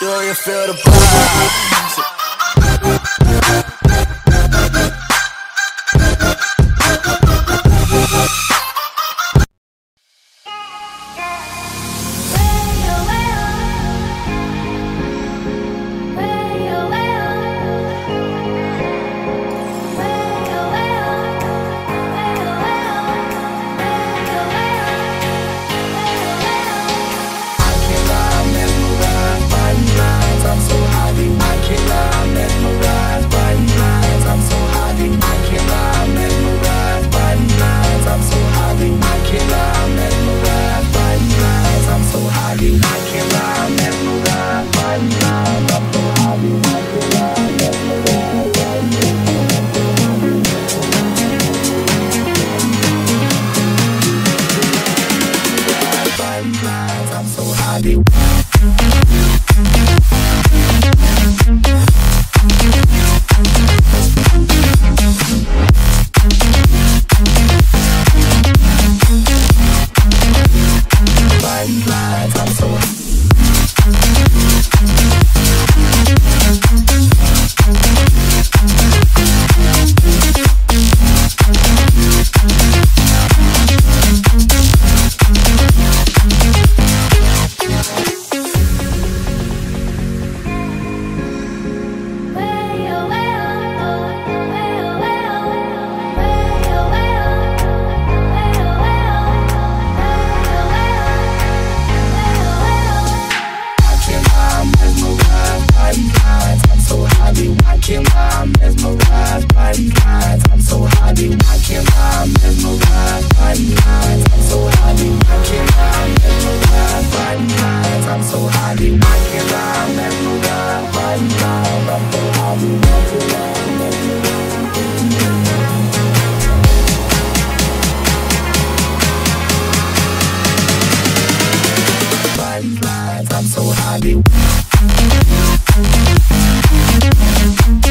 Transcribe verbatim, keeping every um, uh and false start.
Do you feel the vibes? I'm so high. I'm mesmerized by these lines. I'm so high, they watching. I'm mesmerized by these lines. I'm so high, they watching. I'm mesmerized by these lines. I'm so high, they watching. I'm mesmerized by these lines. I'm so high, they watching. I'm mesmerized by these lines. I'm so high, they